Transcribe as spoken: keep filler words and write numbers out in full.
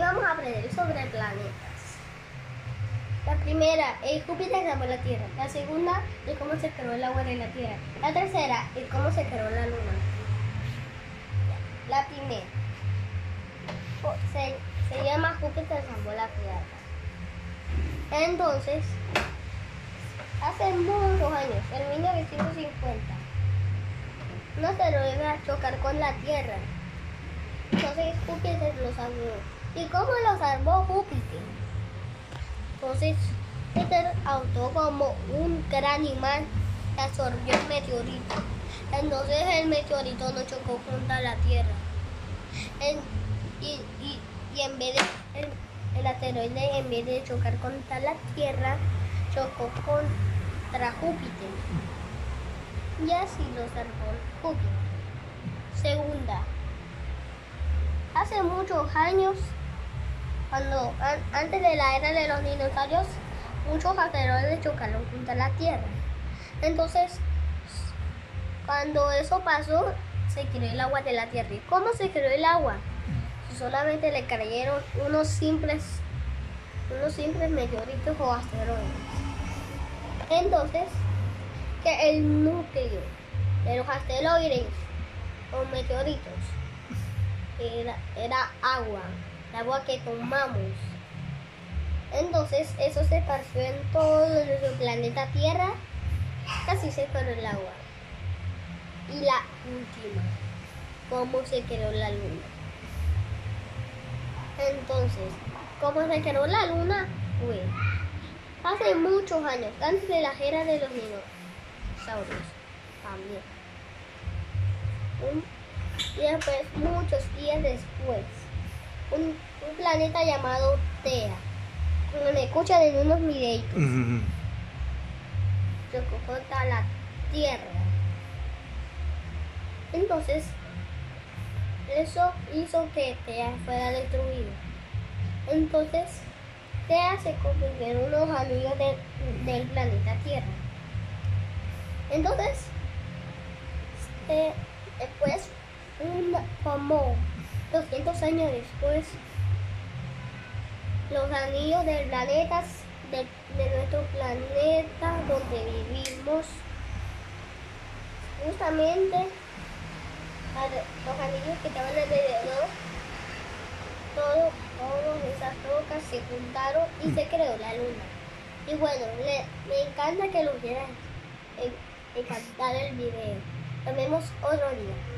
vamos a aprender sobre planetas. La primera es Júpiter creó la Tierra. La segunda es cómo se creó el agua de la Tierra. La tercera es cómo se creó la Luna. La primera se, se llama Júpiter salvó la Tierra. Entonces, hace muchos años, en mil novecientos cincuenta, un asteroide iba a chocar con la Tierra. Entonces Júpiter lo salvó. ¿Y cómo lo salvó Júpiter? Entonces Júpiter actuó como un gran imán que absorbió el meteorito. Entonces el meteorito no chocó contra la Tierra. En, y, y, y en vez de el, el asteroide, en vez de chocar contra la Tierra, chocó contra Júpiter. Y así lo salvó Júpiter. Segunda. Hace muchos años, cuando an, antes de la era de los dinosaurios, muchos asteroides chocaron contra la Tierra. Entonces, cuando eso pasó, se creó el agua de la Tierra. ¿Y cómo se creó el agua? Solamente le cayeron unos simples, unos simples meteoritos o asteroides. Entonces, que el núcleo de los asteroides o meteoritos Era, era agua, el agua que tomamos. Entonces eso se esparció en todo nuestro planeta Tierra, casi se creó el agua. Y la última, cómo se creó la Luna. Entonces, ¿cómo se creó la Luna? Pues, hace muchos años, antes de la era de los dinosaurios, también. Un Y después, muchos días después, un, un planeta llamado Tea, como me escuchan en unos videitos, uh-huh. chocó contra la Tierra. Entonces, eso hizo que Tea fuera destruido. Entonces, Tea se convirtió en unos amigos de, del planeta Tierra. Entonces, este, después, Un, como doscientos años después, los anillos del planeta, de, de nuestro planeta donde vivimos, justamente los anillos que estaban alrededor, todo, todas esas rocas se juntaron y se creó la Luna. Y bueno, le, me encanta que lo quieran encantar el video. Nos vemos otro día.